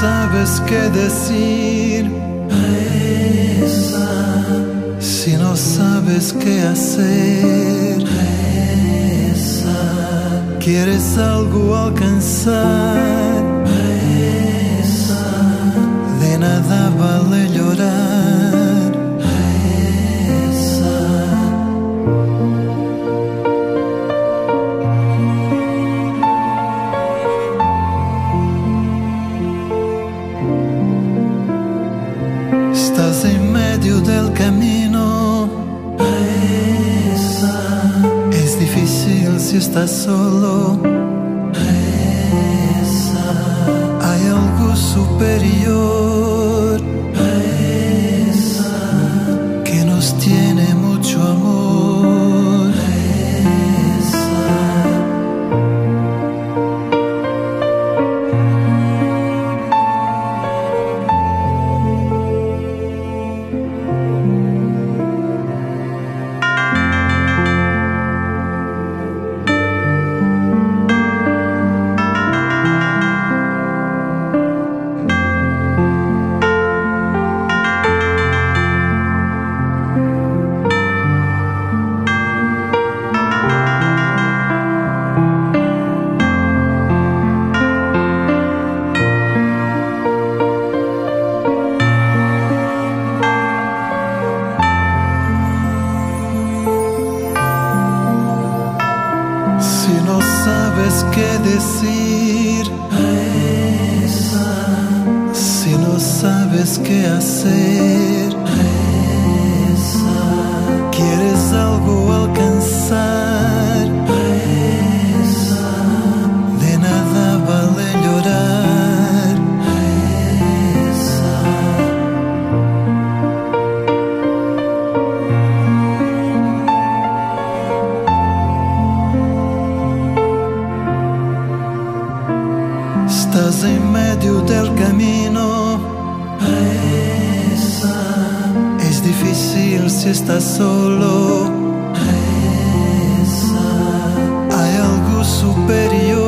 sabes qué decir, reza. si no sabes qué hacer, Reza, quieres algo alcanzar, reza, de nada vale llorar. reza. Estás en medio del camino, Reza, es difícil si estás solo. reza, Hay algo superior reza, que nos tiene mucho amor. reza. Si no sabes qué decir, Reza, si no sabes qué hacer, reza, quieres algo alcanzar, reza, de nada vale llorar. reza. Estás en medio del camino, Reza, es difícil si estás solo. reza, Hay algo superior